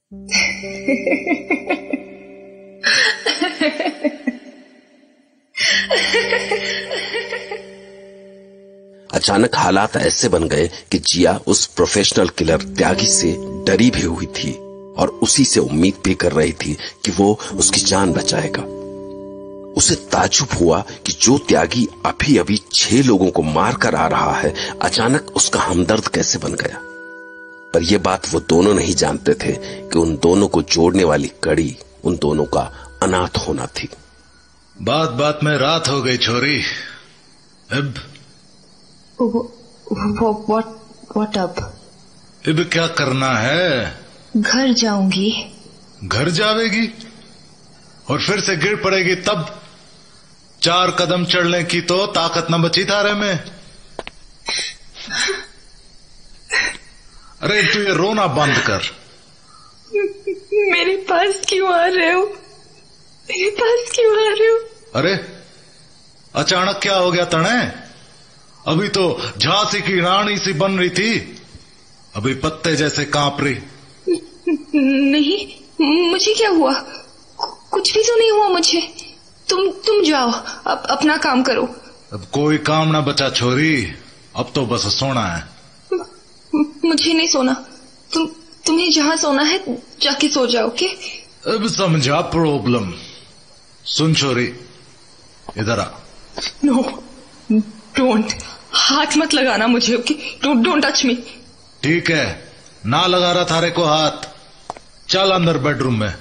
अचानक हालात ऐसे बन गए कि जिया उस प्रोफेशनल किलर त्यागी से डरी भी हुई थी और उसी से उम्मीद भी कर रही थी कि वो उसकी जान बचाएगा। उसे ताज्जुब हुआ कि जो त्यागी अभी अभी 6 लोगों को मार कर आ रहा है, अचानक उसका हमदर्द कैसे बन गया। पर यह बात वो दोनों नहीं जानते थे कि उन दोनों को जोड़ने वाली कड़ी उन दोनों का अनाथ होना थी। बात बात में रात हो गई छोरी। अब what अब? अब क्या करना है? घर जाऊंगी। घर जावेगी और फिर से गिर पड़ेगी तब? 4 कदम चढ़ने की तो ताकत न बची थारे में। अरे तू ये रोना बंद कर। मेरे पास क्यों आ रहे हो? मेरे पास क्यों आ रहे हो? अरे अचानक क्या हो गया तने? अभी तो झांसी की रानी सी बन रही थी, अभी पत्ते जैसे कांप रही। नहीं, मुझे क्या हुआ? कुछ भी तो नहीं हुआ मुझे। तुम जाओ, अब अपना काम करो। अब कोई काम ना बचा छोरी, अब तो बस सोना है। मुझे नहीं सोना। तुम्हें जहां सोना है जाके सो जाओ। ओके? अब समझा प्रॉब्लम। सुन छोरी, इधर आ। No, don't. हाथ मत लगाना मुझे। ओके? Don't touch me. ठीक है, ना लगा रहा थारे को हाथ। चल अंदर बेडरूम में।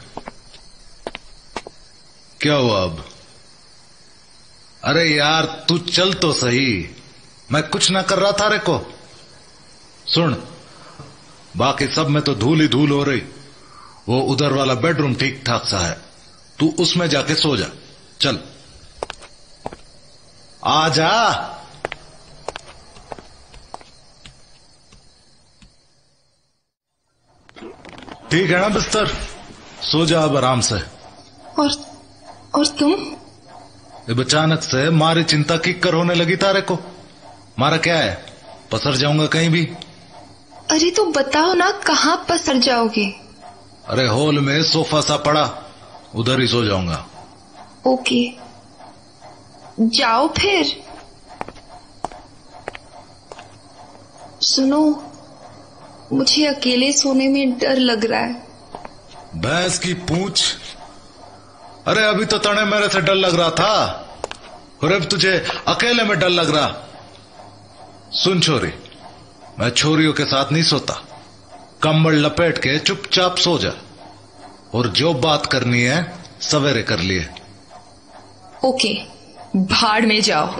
क्या हुआ अब? अरे यार तू चल तो सही, मैं कुछ ना कर रहा थारे को। सुन, बाकी सब में तो धूल ही धूल हो रही। वो उधर वाला बेडरूम ठीक ठाक सा है, तू उसमें जाके सो जा। चल आ जा। ठीक है ना बिस्तर? सो जा अब आराम से। और तुम? अब अचानक से मारी चिंता की कर होने लगी तारे को। मारा क्या है? पसर जाऊंगा कहीं भी? अरे तो बताओ ना, कहाँ पसर जाओगे? अरे हॉल में सोफा सा पड़ा, उधर ही सो जाऊंगा। ओके, जाओ फिर। सुनो, मुझे अकेले सोने में डर लग रहा है। भैंस की पूंछ। अरे अभी तो तने मेरे से डर लग रहा था और अब तुझे अकेले में डर लग रहा। सुन छोरी, मैं छोरियों के साथ नहीं सोता। कंबल लपेट के चुपचाप सो जा और जो बात करनी है सवेरे कर लिए। ओके, भाड़ में जाओ।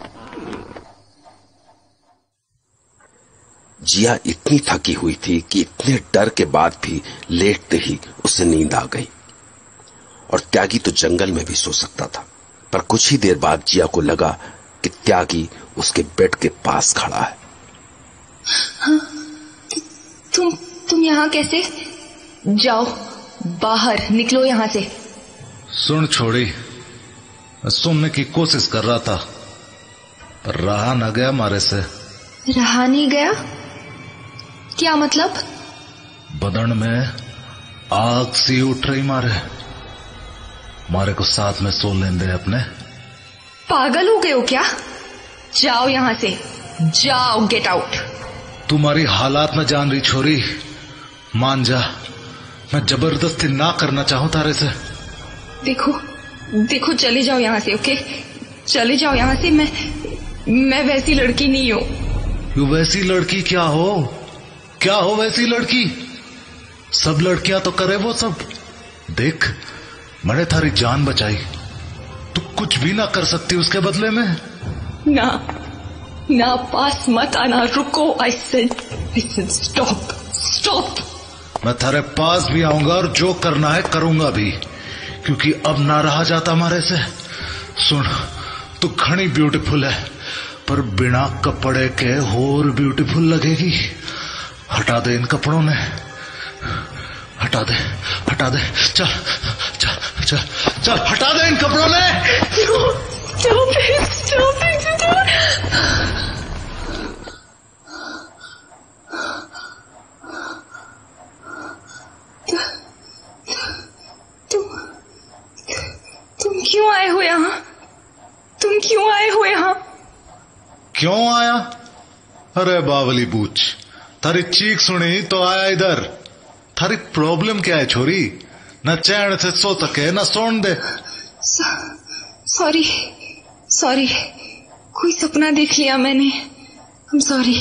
जिया इतनी थकी हुई थी कि इतने डर के बाद भी लेटते ही उसे नींद आ गई। और त्यागी तो जंगल में भी सो सकता था, पर कुछ ही देर बाद जिया को लगा कि त्यागी उसके बेड के पास खड़ा है। हाँ, तुम यहाँ कैसे? जाओ, बाहर निकलो यहाँ से। सुन छोड़ी, मैं सुनने की कोशिश कर रहा था पर रहा न गया मारे से। रहा नहीं गया? क्या मतलब? बदन में आग सी उठ रही मारे को साथ में सो लेंदे अपने। पागल हो गए हो क्या? जाओ यहाँ से, जाओ, गेट आउट। तुम्हारी हालात में जान रही छोरी, मान जा। मैं जबरदस्ती ना करना चाहूं तारे से। देखो चले जाओ यहाँ से। ओके, चले जाओ यहाँ से। मैं वैसी लड़की नहीं हूं। यू वैसी लड़की क्या हो वैसी लड़की? सब लड़कियां तो करे वो सब। देख, मैंने थारी जान बचाई, तू कुछ भी ना कर सकती उसके बदले में। ना पास मत आना। रुको। I said stop। मैं थारे पास भी आऊंगा और जो करना है करूंगा भी, क्योंकि अब ना रहा जाता मारे से। सुन, तू घनी ब्यूटीफुल है, पर बिना कपड़े के और ब्यूटीफुल लगेगी। हटा दे इन कपड़ों ने, हटा दे। चल, हटा दे इन कपड़ों ने। Stop it। क्यों आया? अरे बावली बूच, थारी चीख सुनी तो आया इधर। थारी प्रॉब्लम क्या है छोरी? न चैन से सो सके न सोन दे। सॉरी सॉरी, कोई सपना देख लिया मैंने। I'm sorry.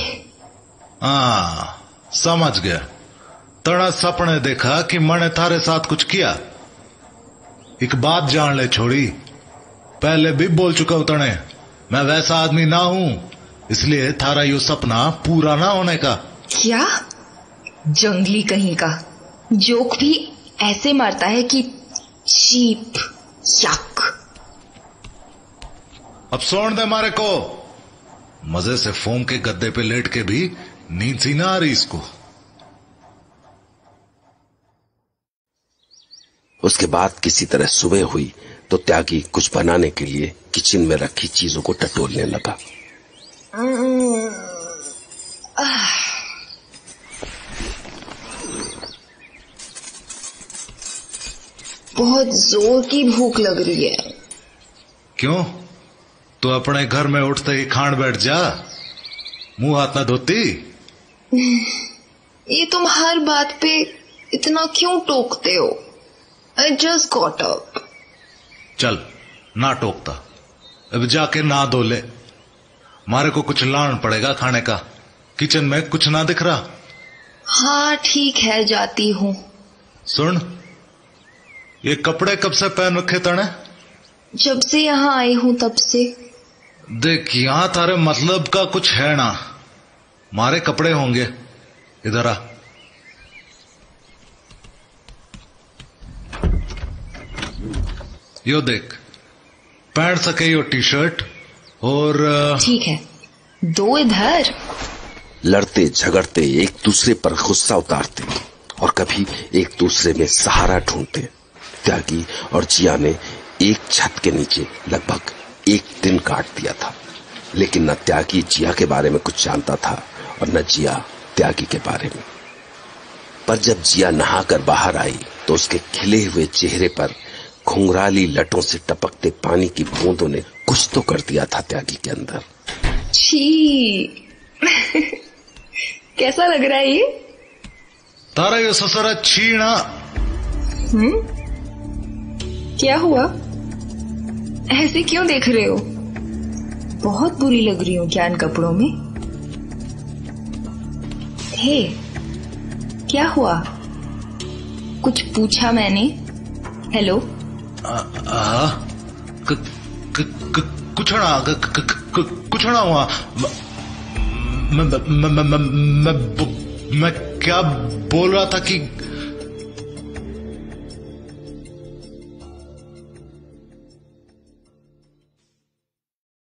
हाँ, समझ गया। तड़ा सपने देखा कि मैंने थारे साथ कुछ किया। एक बात जान ले छोड़ी, पहले भी बोल चुका हूं तने, मैं वैसा आदमी ना हूं, इसलिए थारा यो सपना पूरा ना होने का। क्या? जंगली कहीं का जोक भी ऐसे मारता है कि चीप यक। अब सोन दे मारे को। मजे से फोम के गद्दे पे लेट के भी नींद सी ना आ रही इसको। उसके बाद किसी तरह सुबह हुई तो त्यागी कुछ बनाने के लिए किचन में रखी चीजों को टटोलने लगा। बहुत जोर की भूख लग रही है। क्यों? तो अपने घर में उठते ही खान बैठ जा, मुंह हाथ ना धोती। ये तुम हर बात पे इतना क्यों टोकते हो? I just got up. चल ना टोकता, अब जाके ना धो ले। मारे को कुछ लाना पड़ेगा खाने का। किचन में कुछ ना दिख रहा। हाँ ठीक है, जाती हूँ। सुन, ये कपड़े कब से पहन रखे तने? जब से यहाँ आई हूँ तब से। देख, यहां तारे मतलब का कुछ है ना। मारे कपड़े होंगे, इधर आ। यो देख, पहन सके यो टी शर्ट और ठीक है, दो इधर। लड़ते झगड़ते एक दूसरे पर गुस्सा उतारते और कभी एक दूसरे में सहारा ढूंढते। त्यागी और जिया ने एक छत के नीचे लगभग एक दिन काट दिया था, लेकिन न त्यागी जिया के बारे में कुछ जानता था और न जिया त्यागी के बारे में। पर जब जिया नहाकर बाहर आई तो उसके खिले हुए चेहरे पर घुंघराली लटों से टपकते पानी की बूंदों ने कुछ तो कर दिया था त्यागी के अंदर। छी कैसा लग रहा है ये? तारा ये ससुरा छीना। क्या हुआ? ऐसे क्यों देख रहे हो? बहुत बुरी लग रही हूँ क्या इन कपड़ों में? हे, क्या हुआ? कुछ पूछा मैंने? हेलो? कुछ ना हुआ। मैं क्या बोल रहा था कि